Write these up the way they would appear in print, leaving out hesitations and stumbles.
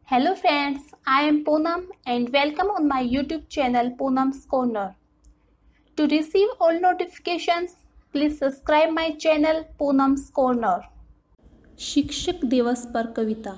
Hello friends, I am Poonam and welcome on my YouTube channel Poonam's Corner. To receive all notifications, please subscribe my channel Poonam's Corner. शिक्षक दिवस पर कविता।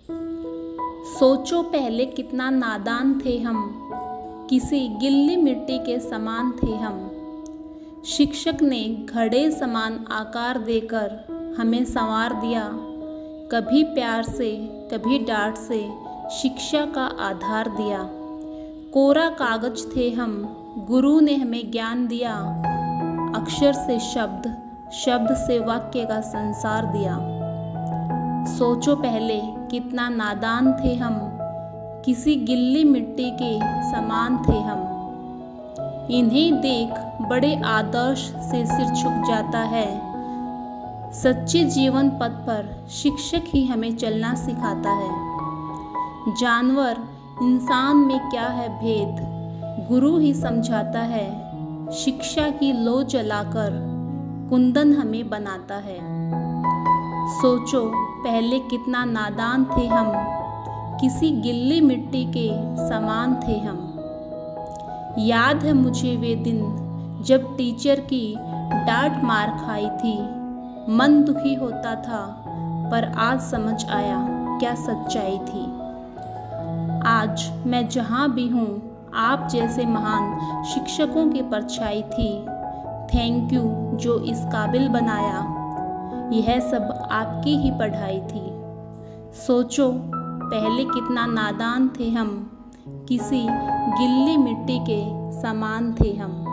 सोचो पहले कितना नादान थे हम, किसी गिल्ली मिट्टी के समान थे हम। शिक्षक ने घड़े समान आकार देकर हमें संवार दिया, कभी प्यार से कभी डांट से शिक्षा का आधार दिया। कोरा कागज थे हम, गुरु ने हमें ज्ञान दिया, अक्षर से शब्द, शब्द से वाक्य का संसार दिया। सोचो पहले कितना नादान थे हम, किसी गिल्ली मिट्टी के समान थे हम। इन्हें देख बड़े आदर्श से सिर झुक जाता है। सच्चे जीवन पथ पर शिक्षक ही हमें चलना सिखाता है। जानवर इंसान में क्या है भेद, गुरु ही समझाता है। शिक्षा की लो जलाकर कुंदन हमें बनाता है। सोचो पहले कितना नादान थे हम, किसी गिल्ली मिट्टी के समान थे हम। याद है मुझे वे दिन जब टीचर की डांट मार खाई थी। मन दुखी होता था पर आज समझ आया क्या सच्चाई थी। आज मैं जहाँ भी हूँ आप जैसे महान शिक्षकों की परछाई थी। थैंक यू जो इस काबिल बनाया, यह सब आपकी ही पढ़ाई थी। सोचो पहले कितना नादान थे हम, किसी गिल्ली मिट्टी के समान थे हम।